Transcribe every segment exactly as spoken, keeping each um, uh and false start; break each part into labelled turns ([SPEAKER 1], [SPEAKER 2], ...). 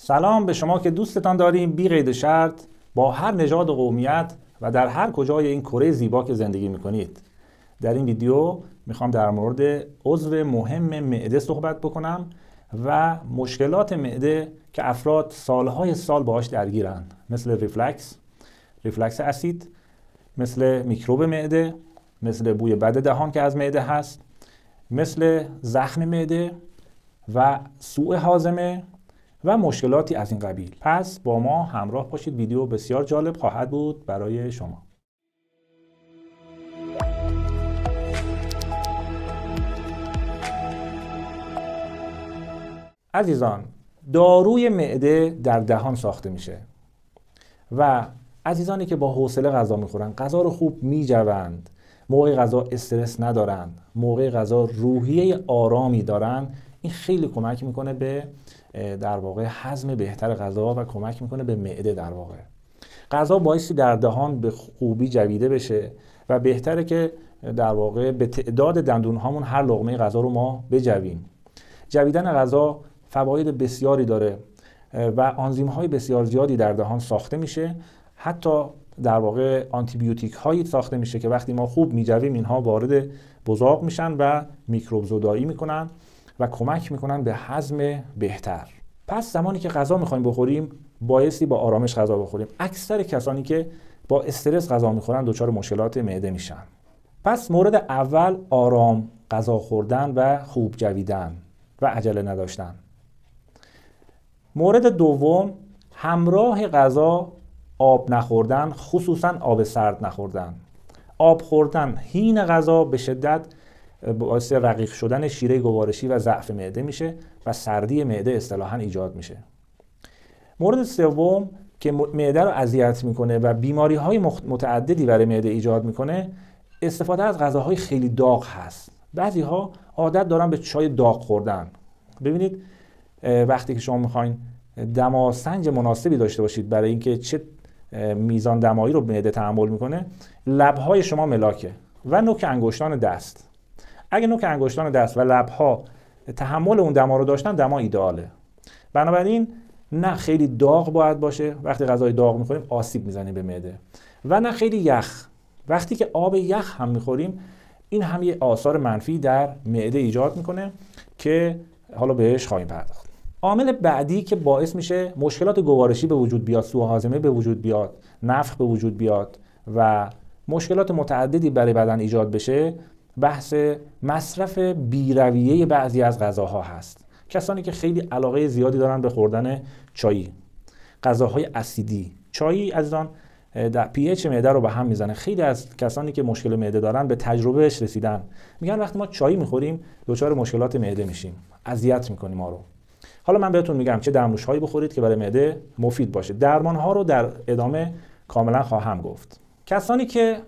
[SPEAKER 1] سلام به شما که دوستتان داریم بی قید شرط با هر نژاد و قومیت و در هر کجای این کره زیبا که زندگی میکنید. در این ویدیو میخوام در مورد عضو مهم معده صحبت بکنم و مشکلات معده که افراد سالهای سال باهاش درگیرن، مثل ریفلکس، ریفلکس اسید، مثل میکروب معده، مثل بوی بد دهان که از معده هست، مثل زخم معده و سوء هاضمه و مشکلاتی از این قبیل. پس با ما همراه باشید، ویدیو بسیار جالب خواهد بود برای شما. عزیزان، داروی معده در دهان ساخته میشه و عزیزانی که با حوصله غذا میخورن، غذا رو خوب میجوند، موقع غذا استرس ندارن، موقع غذا روحیه آرامی دارن، این خیلی کمک میکنه به در واقع هضم بهتر غذا و کمک میکنه به معده. در واقع غذا بایستی در دهان به خوبی جویده بشه و بهتره که در واقع به تعداد دندون هامون هر لقمه غذا رو ما بجویم. جویدن غذا فواید بسیاری داره و آنزیم های بسیار زیادی در دهان ساخته میشه. حتی در واقع آنتی بیوتیک هایی ساخته میشه که وقتی ما خوب میجویم اینها وارد بزاق میشن و میکروب زدایی میکنن و کمک میکنن به هضم بهتر. پس زمانی که غذا میخوایم بخوریم بایستی با آرامش غذا بخوریم. اکثر کسانی که با استرس غذا میخورن دچار مشکلات معده میشن. پس مورد اول آرام غذا خوردن و خوب جویدن و عجله نداشتن. مورد دوم همراه غذا آب نخوردن، خصوصا آب سرد نخوردن. آب خوردن حین غذا به شدت باعث رقیق شدن شیره گوارشی و ضعف معده میشه و سردی معده اصطلاحاً ایجاد میشه. مورد سوم که معده رو اذیت میکنه و بیماری‌های متعددی برای معده ایجاد میکنه، استفاده از غذاهای خیلی داغ هست. بعضی‌ها عادت دارن به چای داغ خوردن. ببینید وقتی که شما میخواین دماسنج مناسبی داشته باشید برای اینکه چه میزان دمایی رو معده تحمل میکنه، لب‌های شما ملاکه و نوک انگشتان دست. اگه نوک انگشتان دست و لب‌ها تحمل اون دما رو داشتن، دما ایدئاله. بنابراین نه خیلی داغ باید باشه، وقتی غذای داغ میخوریم آسیب میزنه به معده، و نه خیلی یخ. وقتی که آب یخ هم میخوریم این هم یه آثار منفی در معده ایجاد میکنه که حالا بهش خواهیم پرداخت. عامل بعدی که باعث میشه مشکلات گوارشی به وجود بیاد، سوء هاضمه به وجود بیاد، نفخ به وجود بیاد و مشکلات متعددی برای بدن ایجاد بشه، بحث مصرف بی‌رویه بعضی از غذاها هست. کسانی که خیلی علاقه زیادی دارن به خوردن چایی، غذاهای اسیدی. چایی عزیزان در پی اچ معده رو به هم میزنه. خیلی از کسانی که مشکل معده دارن به تجربهش رسیدن، میگن وقتی ما چایی میخوریم دچار مشکلات معده میشیم، اذیت میکنه ما رو. حالا من بهتون میگم چه دمنوش‌هایی بخورید که برای معده مفید باشه. درمان‌ها رو در ادامه کاملا خواهم گفت. کسانی که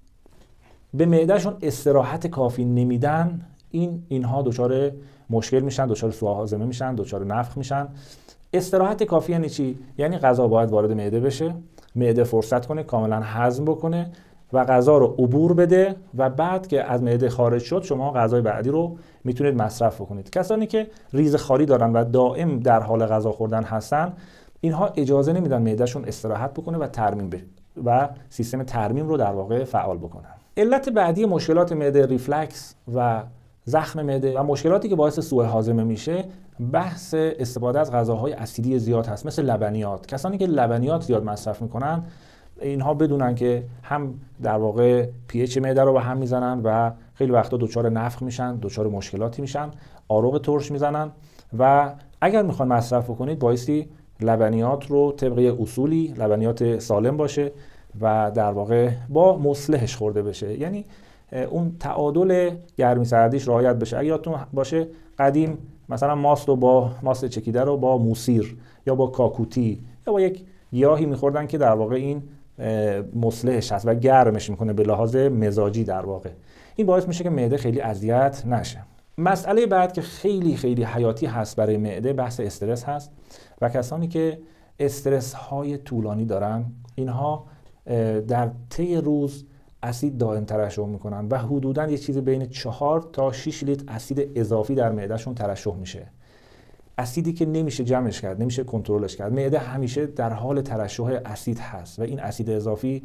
[SPEAKER 1] به معدهشون استراحت کافی نمیدن، این اینها دچار مشکل میشن، دچار سوء هاضمه میشن، دچار نفخ میشن. استراحت کافی یعنی چی؟ یعنی غذا باید وارد معده بشه، معده فرصت کنه کاملا هضم بکنه و غذا رو عبور بده و بعد که از معده خارج شد شما غذای بعدی رو میتونید مصرف بکنید. کسانی که ریزه خواری دارن و دائم در حال غذا خوردن هستن، اینها اجازه نمیدن معدهشون استراحت بکنه و ترمیم بشه و سیستم ترمیم رو در واقع فعال بکنن. علت بعدی مشکلات معده، ریفلکس و زخم معده و مشکلاتی که باعث سوء هاضمه میشه، بحث استفاده از غذاهای اسیدی زیاد هست، مثل لبنیات. کسانی که لبنیات زیاد مصرف میکنن، اینها بدونن که هم در واقع پی اچ معده رو به هم میزنن و خیلی وقتا دچار نفخ میشن، دچار مشکلاتی میشن، آروغ ترش میزنن و اگر میخوان مصرف بکنید بایستی لبنیات رو طبق اصولی لبنیات سالم باشه و در واقع با مصلحش خورده بشه، یعنی اون تعادل گرمی سردیش رعایت بشه. اگه یادتون باشه قدیم مثلا ماست رو با ماست چکیده رو با موسیر یا با کاکوتی یا با یک گیاهی میخوردن که در واقع این مصلحش هست و گرمش میکنه به لحاظ مزاجی. در واقع این باعث میشه که معده خیلی اذیت نشه. مسئله بعد که خیلی خیلی حیاتی هست برای معده، بحث استرس هست و کسانی که استرس های طولانی دارن، اینها در طی روز اسید دائم ترشح میکنن و حدوداً یه چیزی بین چهار تا شش لیتر اسید اضافی در معدهشون ترشح میشه. اسیدی که نمیشه جمعش کرد، نمیشه کنترلش کرد. معده همیشه در حال ترشح اسید هست و این اسید اضافی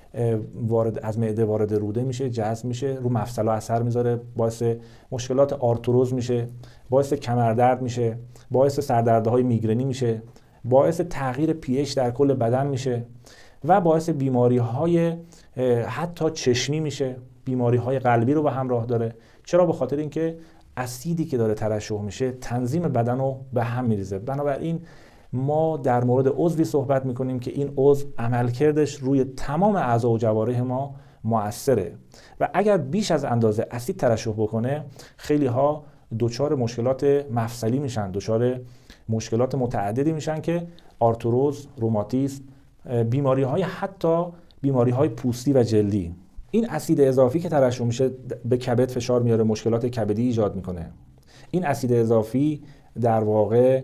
[SPEAKER 1] وارد از معده وارد روده میشه، جذب میشه، رو مفصل‌ها اثر میذاره، باعث مشکلات آرتروز میشه، باعث کمردرد میشه، باعث سردردهای میگرنی میشه، باعث تغییر پی اچ در کل بدن میشه و باعث بیماری‌های حتی چشمی میشه، بیماری‌های قلبی رو به همراه داره. چرا؟ به خاطر اینکه اسیدی که داره ترشح میشه تنظیم بدن رو به هم میریزه. بنابراین ما در مورد عضوی صحبت میکنیم که این عضو عملکردش روی تمام اعضا و جوارح ما مؤثره و اگر بیش از اندازه اسید ترشح بکنه خیلی ها دچار مشکلات مفصلی میشن، دچار مشکلات متعددی میشن که آرتروز، روماتیسم، بیماری های حتی بیماری های پوستی و جلدی. این اسید اضافی که ترشح میشه به کبد فشار میاره، مشکلات کبدی ایجاد میکنه. این اسید اضافی در واقع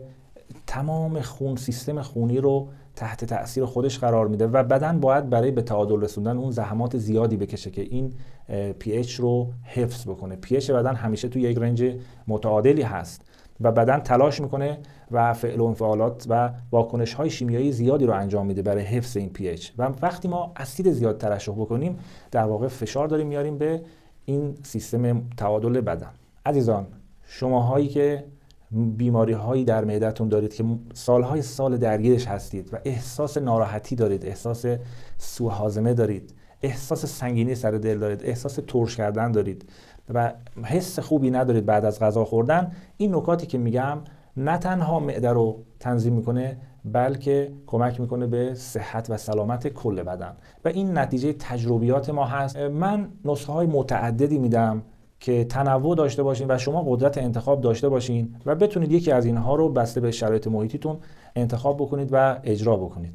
[SPEAKER 1] تمام خون سیستم خونی رو تحت تأثیر خودش قرار میده و بدن باید برای به تعادل رسوندن اون زحمات زیادی بکشه که این پی اچ رو حفظ بکنه. پی اچ بدن همیشه توی یک رنج متعادلی هست و بدن تلاش میکنه و فعل و انفعالات و واکنش های شیمیایی زیادی رو انجام میده برای حفظ این پی اچ و وقتی ما اسید زیاد ترشح بکنیم در واقع فشار داریم میاریم به این سیستم تعادل بدن. عزیزان، شماهایی که بیماری هایی در معده‌تون دارید که سالهای سال درگیرش هستید و احساس ناراحتی دارید، احساس سوء هاضمه دارید، احساس سنگینی سر دل دارید، احساس ترش کردن دارید و حس خوبی ندارید بعد از غذا خوردن، این نکاتی که میگم نه تنها معده رو تنظیم میکنه بلکه کمک میکنه به صحت و سلامت کل بدن و این نتیجه تجربیات ما هست. من نسخه های متعددی میدم که تنوع داشته باشین و شما قدرت انتخاب داشته باشین و بتونید یکی از اینها رو بسته به شرایط محیطیتون انتخاب بکنید و اجرا بکنید.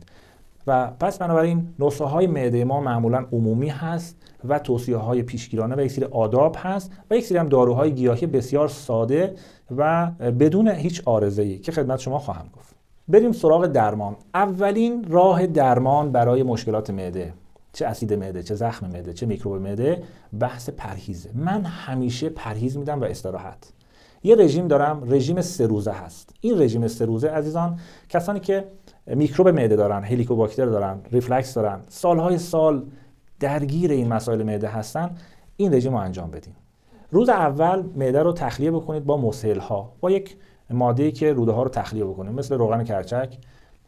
[SPEAKER 1] و پس بنابراین نسخه های معده ما معمولا عمومی هست و توصیه های پیشگیرانه و یک سری آداب هست و یک سری هم داروهای گیاهی بسیار ساده و بدون هیچ عارضه‌ای که خدمت شما خواهم گفت. بریم سراغ درمان. اولین راه درمان برای مشکلات معده، چه اسید معده، چه زخم معده، چه میکروب معده، بحث پرهیزه. من همیشه پرهیز میدم و استراحت. یه رژیم دارم، رژیم سه روزه هست. این رژیم سه روزه عزیزان، کسانی که میکروب معده دارن، هلیکوباکتر دارن، ریفلکس دارن، سالهای سال درگیر این مسائل معده هستن، این رژیم رو انجام بدین. روز اول معده رو تخلیه بکنید با مسهل ها، با یک ماده‌ای که روده ها رو تخلیه بکنه، مثل روغن کرچک،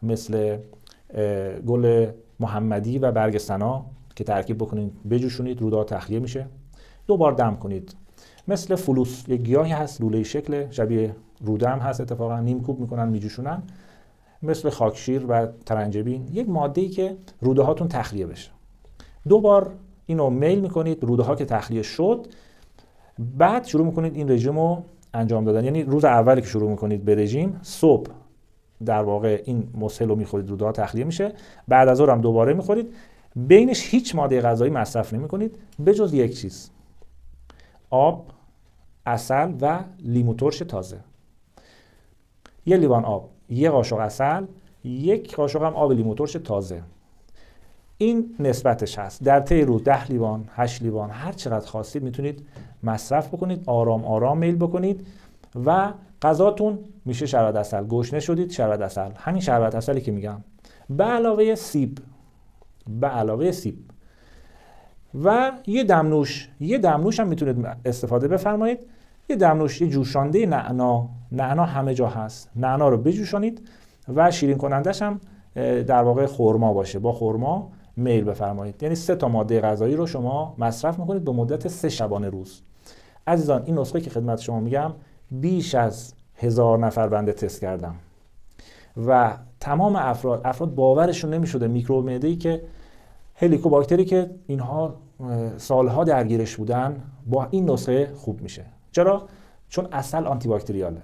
[SPEAKER 1] مثل گل محمدی و برگ سنا که ترکیب بکنید، بجوشونید، روده ها تخلیه میشه. دو بار دم کنید. مثل فلوس، یک گیاهی هست لوله شکل، شبیه روده هم هست، اتفاقا نیم کوب میکنن میجوشونن، مثل خاکشیر و ترنجبین، یک ماده‌ای که روده هاتون تخلیه بشه. دو بار اینو میل میکنید، روده ها که تخلیه شد، بعد شروع میکنید این رژیم رو انجام دادن. یعنی روز اولی که شروع میکنید به رژیم، صبح در واقع این مسهل رو میخورید، روده ها تخلیه میشه، بعد از ظهر هم دوباره میخورید، بینش هیچ ماده غذایی مصرف نمیکنید به جز یک چیز: آب، عسل و لیمو ترش تازه. یه لیوان آب، یک قاشق عسل، یک قاشق هم آب لیمو ترش تازه. این نسبتش هست. در طی روز ده لیوان، هشت لیوان، هر چقدر خواستید میتونید مصرف بکنید، آرام آرام میل بکنید و غذاتون میشه شربت عسل. گشنه شدید، شربت عسل، همین شربت عسلی که میگم، به علاوه سیب، به علاوه سیب و یه دمنوش. یه دمنوش هم میتونید استفاده بفرمایید. یه دمنوش، یه جوشانده نعنا، نعنا همه جا هست، نعنا رو بجوشانید و شیرین کنندش هم در واقع خرما باشه، با خرما میل بفرمایید. یعنی سه تا ماده غذایی رو شما مصرف میکنید به مدت سه شبانه روز. عزیزان، این نسخه که خدمت شما میگم بیش از هزار نفر بنده تست کردم و تمام افراد افراد باورشون نمیشده میکروب معده‌ای که هلیکوباکتری که اینها سالها درگیرش بودن با این نسخه خوب میشه. چرا؟ چون عسل آنتی باکتریاله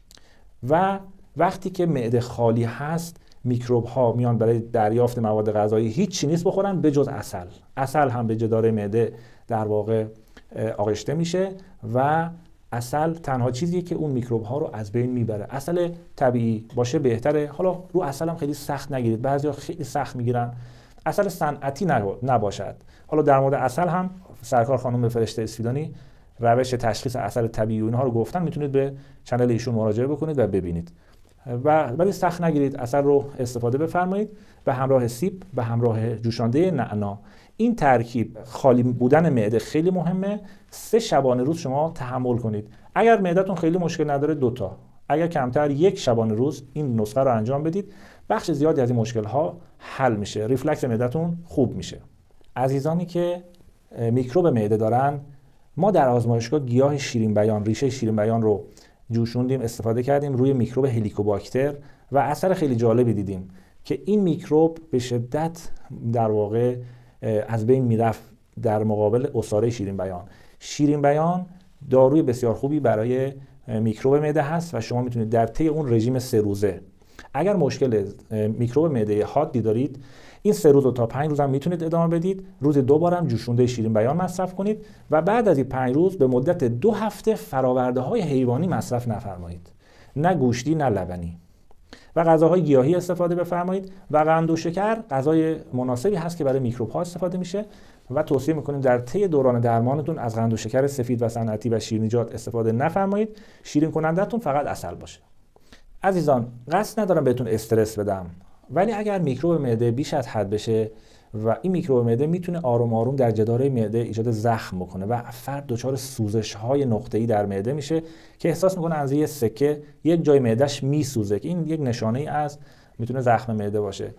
[SPEAKER 1] و وقتی که معده خالی هست میکروب ها میان برای دریافت مواد غذایی، هیچ چیزی نیست بخورن به جز عسل. عسل هم به جدار معده در واقع آغشته میشه و عسل تنها چیزیه که اون میکروب ها رو از بین میبره. عسل طبیعی باشه بهتره. حالا رو عسل هم خیلی سخت نگیرید، بعضیا خیلی سخت میگیرن. عسل صنعتی نباشد. حالا در مورد عسل هم سرکار خانم فرشته اسفیدانی روش تشخیص عسل طبیعی و اینها رو گفتن، میتونید به چنل ایشون مراجعه بکنید و ببینید. و ولی سخت نگیرید، عسل رو استفاده بفرمایید به همراه سیب، به همراه جوشانده نعنا. این ترکیب خالی بودن معده خیلی مهمه. سه شبانه روز شما تحمل کنید. اگر معدتون خیلی مشکل نداره دوتا، اگر کمتر یک شبانه روز این نسخه رو انجام بدید، بخش زیادی از این مشکل ها حل میشه، ریفلکس معدتون خوب میشه. عزیزانی که میکروب معده دارن، ما در آزمایشگاه گیاه شیرین بیان، ریشه شیرین بیان رو جوشوندیم، استفاده کردیم روی میکروب هلیکوباکتر و اثر خیلی جالبی دیدیم که این میکروب به شدت در واقع از بین میرفت در مقابل عصاره شیرین بیان. شیرین بیان داروی بسیار خوبی برای میکروب معده هست و شما میتونید در طی اون رژیم سه روزه، اگر مشکل میکروب معده حادی دارید، این سه روز تا پنج روز هم میتونید ادامه بدید. روز دو بار هم جوشونده شیرین بیان مصرف کنید و بعد از این پنج روز به مدت دو هفته فراورده های حیوانی مصرف نفرمایید، نه گوشتی نه لبنی، و غذاهای گیاهی استفاده بفرمایید. و قند و شکر غذای مناسبی هست که برای میکروب ها استفاده میشه و توصیه میکنیم در طی دوران درمانتون از قند و شکر سفید و صنعتی و شیرینیجات استفاده نفرمایید. شیرین کنندتون فقط عسل باشه. عزیزان، قصد ندارم بهتون استرس بدم، ولی اگر میکروب معده بیش از حد بشه و این میکروب معده میتونه آروم آروم در جداره معده ایجاد زخم بکنه و فرد دچار سوزش های نقطه‌ای در معده میشه که احساس میکنه از یه سکه یک جای معدهش میسوزه، که این یک نشانه ای از میتونه زخم معده باشه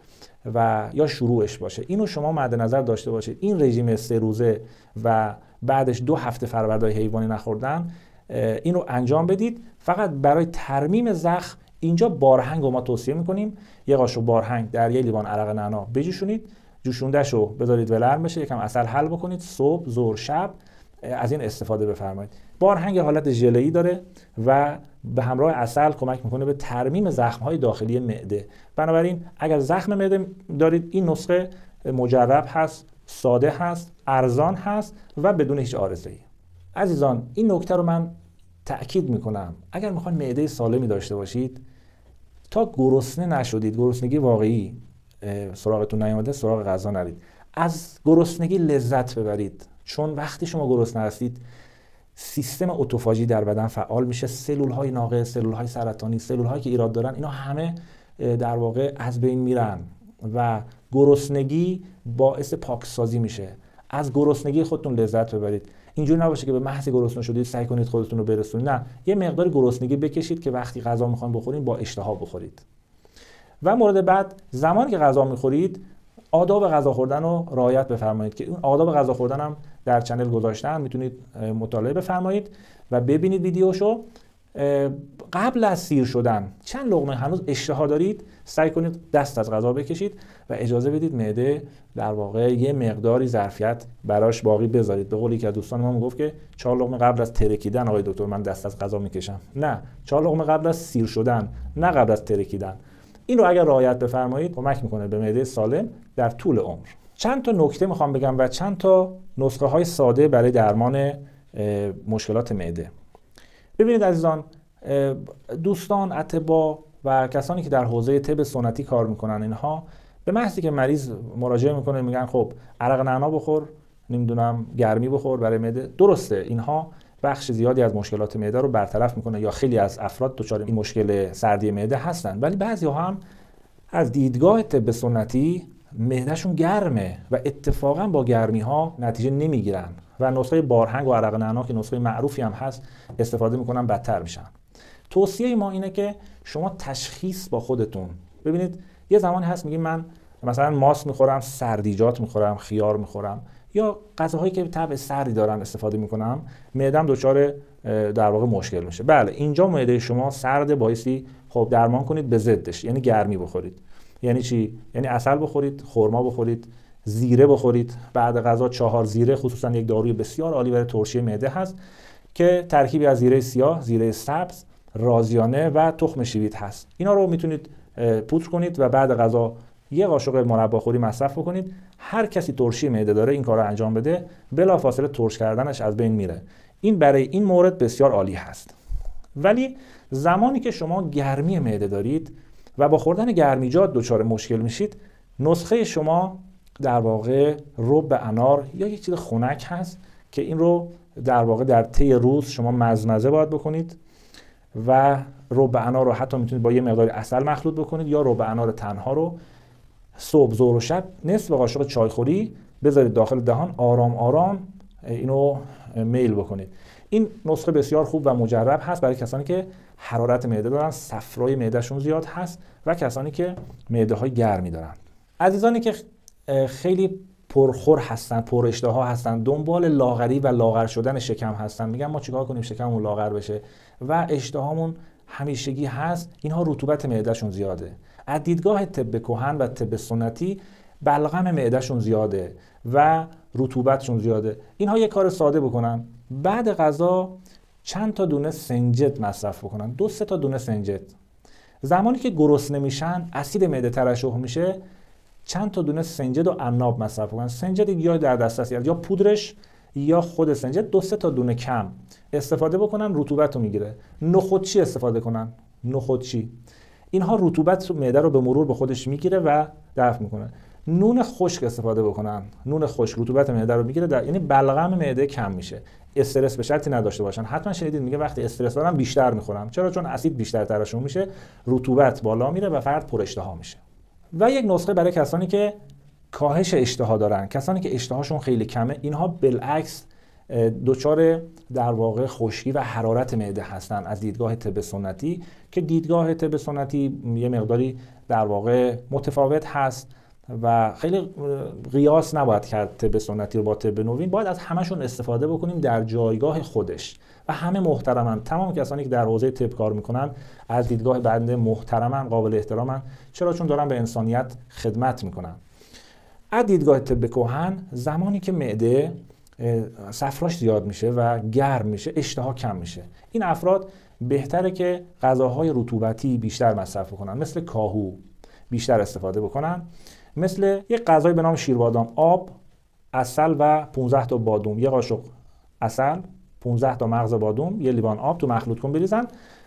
[SPEAKER 1] و یا شروعش باشه. اینو شما مد نظر داشته باشید. این رژیم سه روزه و بعدش دو هفته فروردهای حیوانی نخوردن، اینو انجام بدید. فقط برای ترمیم زخم اینجا بارهنگ رو ما توصیه میکنیم. یه قاشق بارهنگ در یه لیوان عرق نعنا بجوشونید، جوشونده‌ش رو بذارید ولرم بشه، یکم عسل حل بکنید، صبح ظهر شب از این استفاده بفرمایید. بارهنگ حالت ژله‌ای داره و به همراه عسل کمک میکنه به ترمیم زخم‌های داخلی معده. بنابراین اگر زخم معده دارید، این نسخه مجرب هست، ساده هست، ارزان هست و بدون هیچ عارضه‌ای. عزیزان، این نکته رو من تأکید میکنم، اگر میخواین معده سالمی داشته باشید، تا گرسنه نشدید، گرسنگی واقعی سراغتون نیامده، سراغ غذا نرید. از گرسنگی لذت ببرید، چون وقتی شما گرسنه هستید سیستم اتوفاژی در بدن فعال میشه، سلول های ناقص، سلول های سرطانی، سلول هایی که ایراد دارن، اینا همه در واقع از بین میرن و گرسنگی باعث پاکسازی میشه. از گرسنگی خودتون لذت ببرید. اینجوری نباشه که به محض گرسنه شدید سعی کنید خودتون رو برسونید. نه، یه مقدار گرسنگی بکشید که وقتی غذا میخواین بخورید با اشتها بخورید. و مورد بعد، زمانی که غذا میخورید آداب غذا خوردن رو رعایت بفرمایید، که اون آداب غذا خوردن هم در چنل گذاشتن، میتونید مطالعه بفرمایید و ببینید ویدیوشو. قبل از سیر شدن چند لقمه هنوز اشتها دارید، سعی کنید دست از غذا بکشید و اجازه بدید معده در واقع یه مقداری ظرفیت براش باقی بذارید. به قولی که دوستان ما میگفت که چهار لقمه قبل از ترکیدن آقای دکتر من دست از غذا میکشم. نه، چهار لقمه قبل از سیر شدن، نه قبل از ترکیدن. این رو اگر رعایت بفرمایید کمک میکنه به معده سالم در طول عمر. چند تا نکته میخوام بگم و چند تا نسخه های ساده برای درمان مشکلات معده. ببینید عزیزان، دوستان، اطباء و کسانی که در حوزه طب سنتی کار میکنن، اینها به محضی که مریض مراجعه میکنه میگن خب عرق نعنا بخور، نمیدونم گرمی بخور برای معده. درسته، اینها بخش زیادی از مشکلات معده رو برطرف میکنه یا خیلی از افراد دچار این مشکل سردی معده هستن، ولی بعضی‌ها هم از دیدگاه طب سنتی معدهشون گرمه و اتفاقا با گرمی ها نتیجه نمیگیرن و نسخه بارهنگ و عرق نعنا که نسخه معروفی هم هست استفاده میکنن، بدتر میشن. توصیه ما اینه که شما تشخیص با خودتون ببینید. یه زمانی هست میگیم من مثلا ماست میخورم، سردیجات میخورم، خیار میخورم یا غذاهایی که طبع سردی دارن استفاده میکنم، معده‌ام دچار در واقع مشکل میشه. بله، اینجا معده شما سرد، بایستی خب درمان کنید به ضدش، یعنی گرمی بخورید. یعنی چی؟ یعنی عسل بخورید، خرما بخورید، زیره بخورید. بعد غذا چهار زیره، خصوصا یک داروی بسیار عالی برای ترشی معده هست که ترکیبی از زیره سیاه، زیره سبز، رازیانه و تخم شیویت هست. اینا رو میتونید پودر کنید و بعد غذا یه قاشق مرباخوری مصرف بکنید. هر کسی ترشی معده داره این کارو انجام بده، بلافاصله ترش کردنش از بین میره. این برای این مورد بسیار عالی هست. ولی زمانی که شما گرمی معده دارید و با خوردن گرمیجات دچار مشکل میشید، نسخه شما در واقع رب انار یا یک چیز خنک هست که این رو در واقع در طی روز شما مزمزه باید بکنید و رب انار رو حتی میتونید با یه مقدار عسل مخلوط بکنید یا رب انار تنها رو صبح ظهر و شب نصف قاشق چایخوری بذارید داخل دهان، آرام آرام اینو میل بکنید. این نسخه بسیار خوب و مجرب هست برای کسانی که حرارت معده دارن، صفرای معدهشون زیاد هست و کسانی که معده های گرمی دارن. عزیزانی که خیلی پرخور هستن، پر اشتها هستن، دنبال لاغری و لاغر شدن شکم هستن، میگن ما چیکار کنیم شکممون لاغر بشه و اشتهامون همیشگی هست، اینها رطوبت معدهشون زیاده. از دیدگاه طب کهن و طب سنتی بلغم معدهشون زیاده و رطوبتشون زیاده. اینها یه کار ساده بکنن، بعد غذا چند تا دونه سنجد مصرف بکنن، دو سه تا دونه سنجد. زمانی که گرسنه میشن، اسید معده ترشح میشه، چند تا دونه سنجد و عناب مصرف کنن. سنجد یا در دسترس یا پودرش یا خود سنجد دو سه تا دونه کم استفاده بکنن، رطوبت رو میگیره. نخودچی استفاده کنن، نخودچی. اینها رطوبت معده رو به مرور به خودش میگیره و دفع میکنه. نون خشک استفاده بکنن، نون خشک رطوبت معده رو میگیره، در یعنی بلغم معده کم میشه. استرس به شرطی نداشته باشن. حتما شنیدید میگه وقتی استرس دارم بیشتر میخورم. چرا؟ چون اسید بیشتر ترشح میشه، رطوبت بالا میره و فرد پر اشتها میشه. و یک نسخه برای کسانی که کاهش اشتها دارن، کسانی که اشتهاشون خیلی کمه، اینها بالعکس دچار در واقع خشکی و حرارت معده هستن از دیدگاه طب سنتی، که دیدگاه طب سنتی یه مقداری در واقع متفاوت هست و خیلی قیاس نباید کرد طب سنتی رو با طب نوین. باید از همشون استفاده بکنیم در جایگاه خودش و همه محترمن. تمام کسانی که در حوزه طب کار میکنن از دیدگاه بنده محترمن، قابل احترامن. چرا؟ چون دارن به انسانیت خدمت میکنن. از دیدگاه طب کهن زمانی که معده صفراش زیاد میشه و گرم میشه، اشتها کم میشه. این افراد بهتره که غذاهای رطوبتی بیشتر مصرف کنن، مثل کاهو بیشتر استفاده بکنن، مثل یک غذای به نام شیربادام، آب، عسل و پانزده تا بادوم، یه قاشق عسل، پانزده تا مغز بادوم، یه لیوان آب تو مخلوط کن بریزن.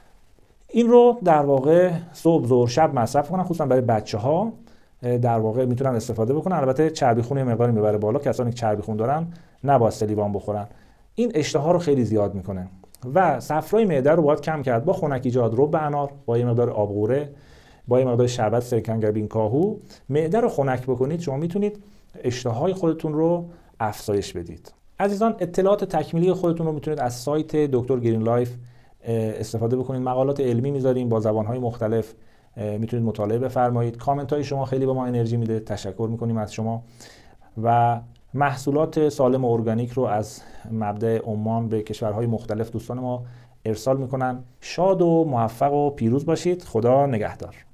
[SPEAKER 1] این رو در واقع صبح ظهر شب مصرف کنن، خصوصا برای بچه‌ها در واقع میتونن استفاده بکنن. البته چربی خون یه مقداری میبره بالا، کسانی که چربی خون دارن نباید سه لیوان بخورن. این اشتها رو خیلی زیاد میکنه و صفرای معده رو باید کم کرد با خنکیجات، رب انار، با یه مقدار آبغوره، با یه مقدار شربت سرکنگبین کاهو. معده رو خنک بکنید، شما میتونید اشتهای خودتون رو افزایش بدید. عزیزان، اطلاعات تکمیلی خودتون رو میتونید از سایت دکتر گرین لایف استفاده بکنید. مقالات علمی میذاریم با زبانهای مختلف، میتونید مطالعه بفرمایید. کامنت های شما خیلی به ما انرژی میده، تشکر میکنیم از شما. و محصولات سالم و ارگانیک رو از مبدأ عمان به کشورهای مختلف دوستان ما ارسال میکنن. شاد و موفق و پیروز باشید. خدا نگهدار.